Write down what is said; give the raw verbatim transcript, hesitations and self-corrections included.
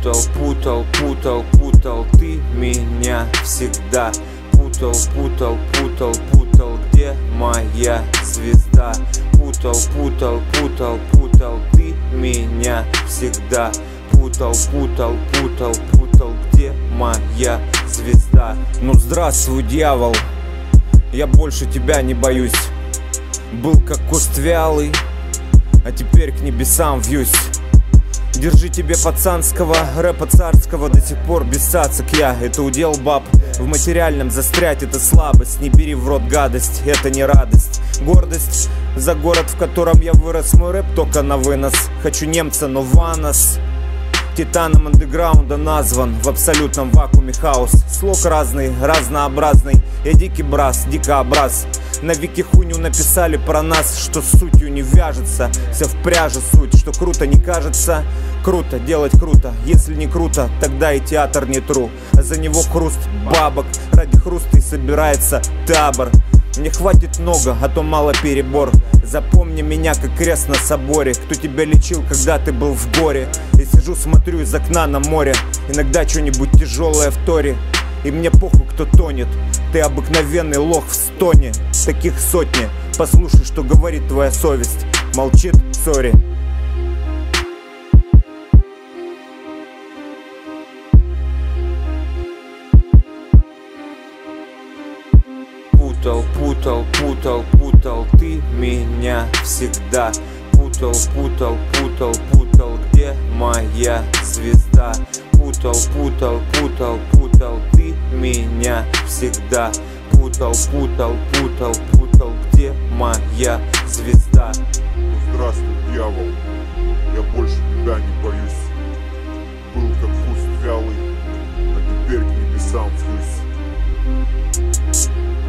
Путал, путал, путал, путал ты меня всегда. Путал, путал, путал, путал, где моя звезда? Путал, путал, путал, путал ты меня всегда. Путал, путал, путал, путал, где моя звезда? Ну здравствуй, дьявол, я больше тебя не боюсь. Был как куст вялый, а теперь к небесам вьюсь. Держи тебе пацанского, рэпа царского, до сих пор без цацок я. Это удел баб, в материальном застрять это слабость. Не бери в рот гадость, это не радость. Гордость за город, в котором я вырос. Мой рэп только на вынос. Хочу немца, но ванос. Титаном андеграунда назван, в абсолютном вакууме хаос. Слог разный, разнообразный, я дикий брас, дикообраз. На вики хуйню написали про нас, что с сутью не вяжется. Вся в пряже суть, что круто не кажется. Круто, делать круто, если не круто, тогда и театр не тру. А за него хруст бабок, ради хруста и собирается табор. Мне хватит много, а то мало перебор. Запомни меня как крест на соборе. Кто тебя лечил, когда ты был в горе? Я сижу, смотрю из окна на море. Иногда что-нибудь тяжелое в торе. И мне похуй, кто тонет. Ты обыкновенный лох в стоне. Таких сотни. Послушай, что говорит твоя совесть. Молчит, сори. Путал, путал, путал, путал ты меня всегда. Путал, путал, путал, путал, где моя звезда? Путал, путал, путал, путал ты меня всегда. Путал, путал, путал, путал, где моя звезда? Ну здравствуй, дьявол, я больше тебя не боюсь. Был как куст вялый, а теперь к небесам вьюсь.